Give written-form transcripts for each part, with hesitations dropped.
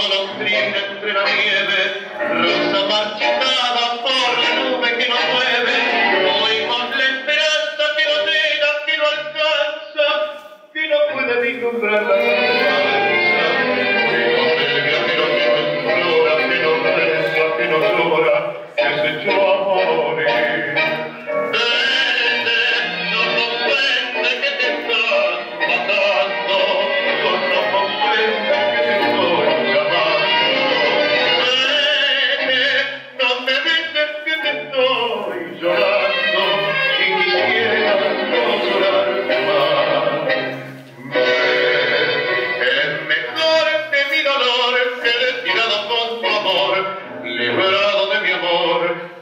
golondrina entre la nieve, rosa marchitada por la nube que no mueve, oímos la esperanza que no llega, que no alcanza, que no puede vislumbrar la esperanza. Oímos el viajero que no implora, que no reza, que no llora, que se echó a morir. No comprende que te estás matando, no comprende que te estoy llamando. No me dices que te estoy llorando y quisiera no llorarte más. Es mejor que mi dolor quede tirado con tu amor, librado de mi amor.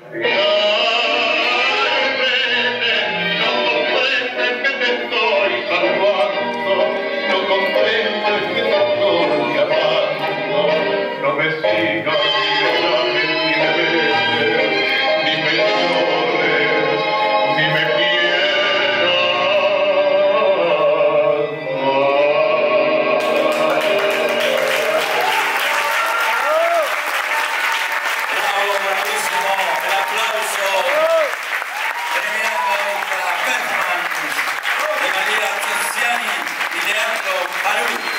No me sigas, ni me llames, ni me beses, ni me llores, ni me quieras Bravo, bravissimo, l'applauso premiato per la performance di Maria Tiziani di Leandro Palù.